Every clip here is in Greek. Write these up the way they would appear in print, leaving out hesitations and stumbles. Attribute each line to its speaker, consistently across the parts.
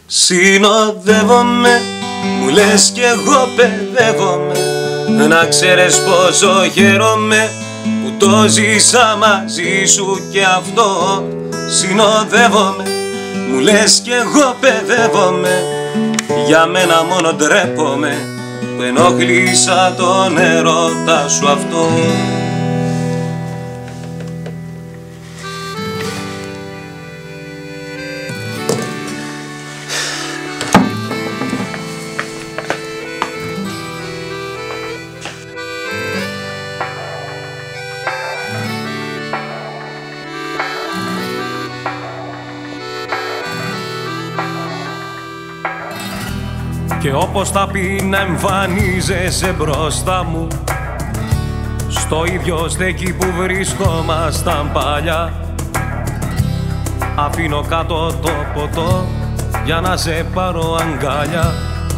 Speaker 1: Συνοδεύομαι, μου λες κι εγώ παιδεύομαι. Να ξέρεις πόσο χαίρομαι που το ζήσα μαζί σου και αυτό. Συνοδεύομαι, μου λες κι εγώ παιδεύομαι. Για μένα μόνο ντρέπομαι που ενοχλήσα τον έρωτα σου αυτό. Και όπως θα πει να εμφανίζεσαι μπροστά μου, στο ίδιο στέκι που βρισκόμασταν παλιά, αφήνω κάτω το ποτό για να σε πάρω αγκαλιά.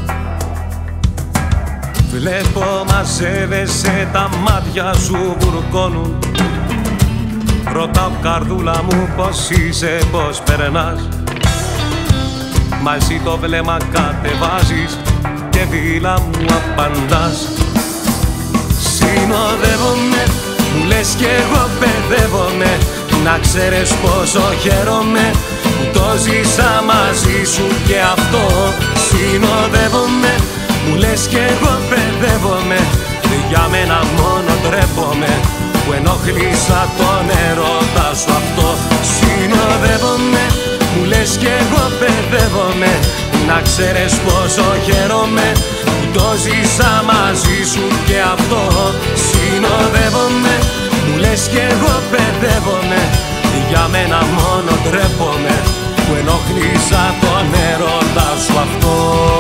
Speaker 1: Βλέπω μαζεύεσαι, τα μάτια σου βουρκώνουν. Ρωτάω καρδούλα μου πως είσαι, πως περνάς. Μα εσύ το βλέμμα κατεβάζεις και βίλα μου απαντάς. Συνοδεύομαι, μου λες κι εγώ παιδεύομαι. Να ξέρεις πόσο χαίρομαι που το ζήσα μαζί σου και αυτό. Συνοδεύομαι, μου λες κι εγώ παιδεύομαι. Για μένα μόνο ντρέπομαι που ενοχλήσα τον έρωτα σου αυτό. Συνοδεύομαι, μου λες κι εγώ παιδεύομαι. Να ξέρεις πόσο χαίρομαι που το ζήσα μαζί σου και αυτό. Συνοδεύομαι, μου λες κι εγώ παιδεύομαι. Για μένα μόνο ντρέπομαι που ενοχλήσα τον έρωτα σου αυτό.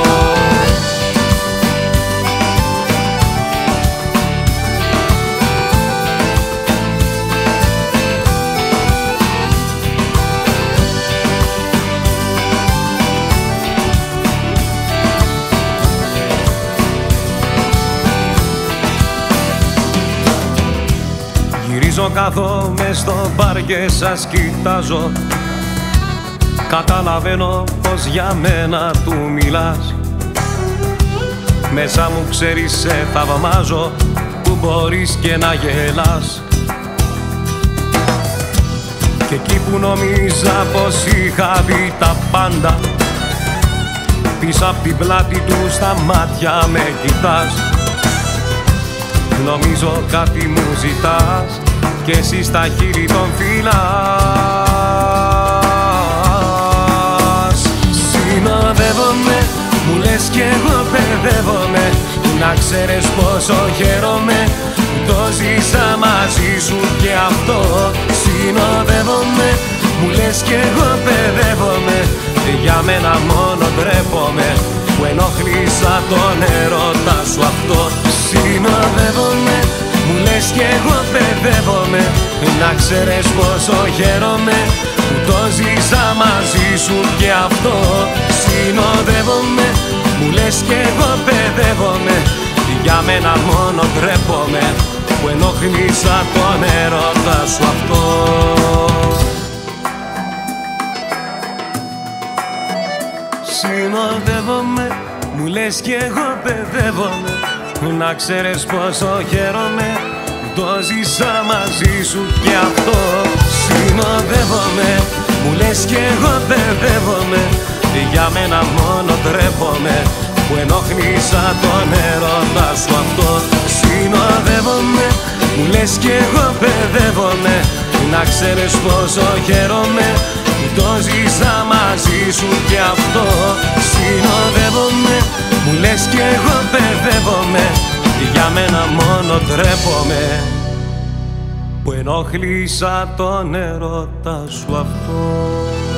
Speaker 1: Γυρίζω, κάθομαι στο μπαρ και σας κοιτάζω. Καταλαβαίνω πως για μένα του μιλάς. Μέσα μου ξέρεις σε θαυμάζω που μπορείς και να γελάς. Και εκεί που νομίζα πως είχα δει τα πάντα, πίσω απ' την πλάτη του στα μάτια με κοιτάς. Νομίζω κάτι μου ζητάς και εσύ στα χείλη τον φυλάς. Συνοδεύομαι, μου λες κι εγώ παιδεύομαι. Να ξέρεις πόσο χαίρομαι που το ζήσα μαζί σου και αυτό. Συνοδεύομαι, μου λες κι εγώ παιδεύομαι. Για μένα μόνο ντρέπομαι που ενοχλήσα τον έρωτα σου αυτό. Συνοδεύομαι, μου λες κι εγώ παιδεύομαι. Να ξέρεις πόσο χαίρομαι που το ζήσα μαζί σου και αυτό. Συνοδεύομαι, μου λες κι εγώ παιδεύομαι. Για μένα μόνο ντρέπομαι που ενοχλήσα τον έρωτα σου αυτό. Συνοδεύομαι, μου λες κι εγώ παιδεύομαι. Να ξέρεις πόσο χαίρομαι που το ζήσα μαζί σου και αυτό. Συνοδεύομαι, μου λες κι εγώ παιδεύομαι. Για μένα μόνο ντρέπομαι που ενοχλήσα τον έρωτα σου αυτό. Συνοδεύομαι, μου λες κι εγώ παιδεύομαι. Να ξέρεις πόσο χαίρομαι που το ζήσα μαζί σου και αυτό. Συνοδεύομαι, μου λες κι εγώ παιδεύομαι. Για μένα μόνο ντρέπομαι που ενοχλήσα τον έρωτα σου αυτό.